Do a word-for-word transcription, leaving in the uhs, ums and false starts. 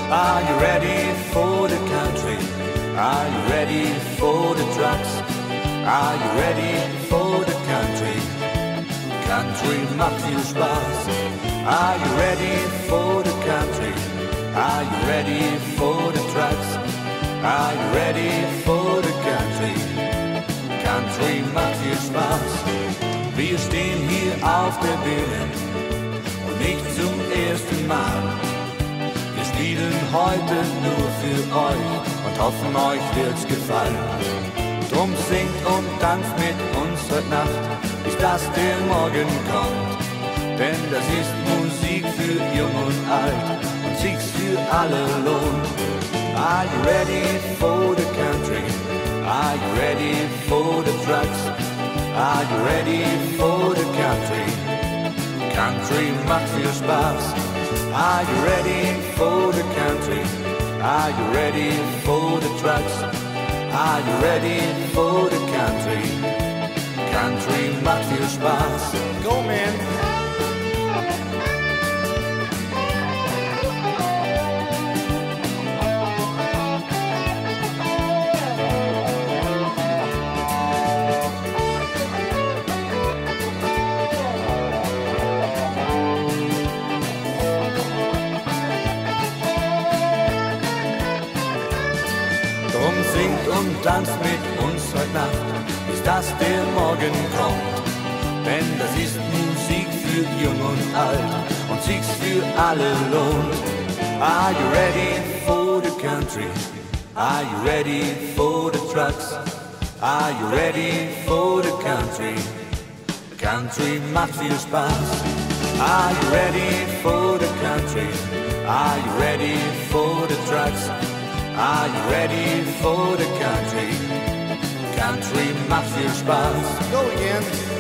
Are you ready for the country? Are you ready for the trucks? Are you ready for the country? Country macht viel Spaß. Are you ready for the country? Are you ready for the trucks? Are you ready for the country? Country macht viel Spaß. Wir stehen hier auf der Bühne und nicht zum ersten Mal. Wir spielen heute nur für euch und hoffen, euch wird's gefallen. Drum singt und tanzt mit uns heute Nacht, bis dass der Morgen kommt. Denn das ist Musik für Jung und Alt und sich's für alle lohnt. Are you ready for the country? Are you ready for the trucks? Are you ready for the country? Country macht viel Spaß. Are you ready for the country? Are you ready for the trucks? Are you ready for the country? Country macht viel Spaß. Go, man! Und tanzt mit uns heute Nacht, bis dass der Morgen kommt. Denn das ist Musik für Jung und Alt und sich's für alle lohnt. Are you ready for the country? Are you ready for the trucks? Are you ready for the country? Country macht viel Spaß. Are you ready for the country? Are you ready for the trucks? Are you ready for the country? Country macht viel Spaß. Go again.